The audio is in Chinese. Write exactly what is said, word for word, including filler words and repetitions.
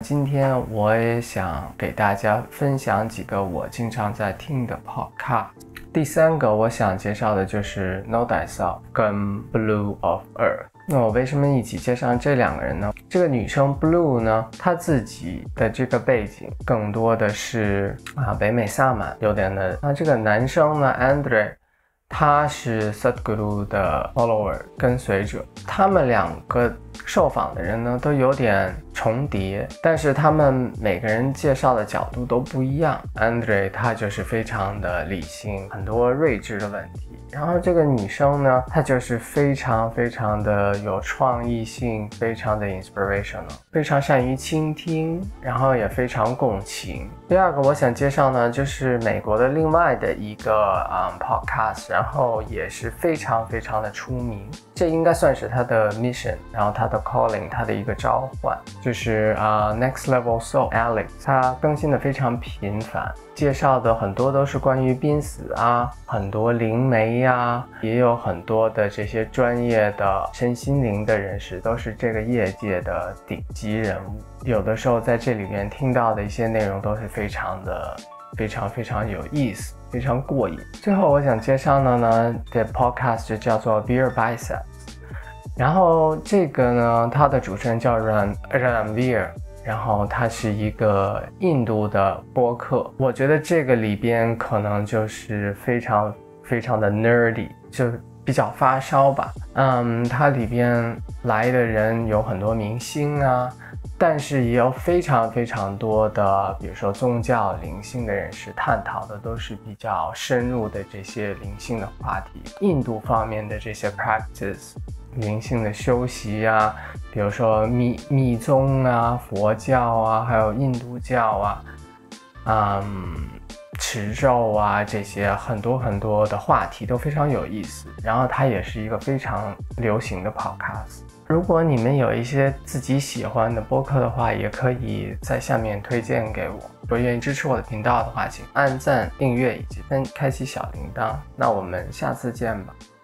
今天我也想给大家分享几个我经常在听的 podcast。第三个我想介绍的就是 Know Thyself 跟 Blue of Earth。那我为什么一起介绍这两个人呢？这个女生 Blue 呢，她自己的这个背景更多的是啊北美萨满有点的。那这个男生呢 Andre， 他是 Sadhguru 的 follower 跟随者，他们两个受访的人呢都有点重叠，但是他们每个人介绍的角度都不一样。 Andre 他就是非常的理性，很多睿智的问题，然后这个女生呢她就是非常非常的有创意性，非常的 inspirational， 非常善于倾听，然后也非常共情。第二个我想介绍呢就是美国的另外的一个、um, podcast， 然后也是非常非常的出名，这应该算是他的 mission， 然后他的 calling， 他的一个召唤，就是啊、uh, Next Level Soul Alex， 他更新的非常频繁，介绍的很多都是关于濒死啊，很多灵媒啊，也有很多的这些专业的身心灵的人士，都是这个业界的顶级人物。有的时候在这里面听到的一些内容都是非常的非常非常有意思，非常过瘾。最后我想介绍的呢的 podcast 就叫做 Beer Biceps， 然后这个呢它的主持人叫 Ran Ranveer，然后他是一个印度的播客，我觉得这个里边可能就是非常非常的 nerdy， 就比较发烧吧。嗯，它里边来的人有很多明星啊，但是也有非常非常多的比如说宗教灵性的人士，探讨的都是比较深入的这些灵性的话题，印度方面的这些 practice，灵性的修习啊，比如说密密宗啊、佛教啊，还有印度教啊，嗯，持咒啊，这些很多很多的话题都非常有意思。然后它也是一个非常流行的 podcast。如果你们有一些自己喜欢的播客的话，也可以在下面推荐给我。如果愿意支持我的频道的话，请按赞、订阅以及分开启小铃铛。那我们下次见吧。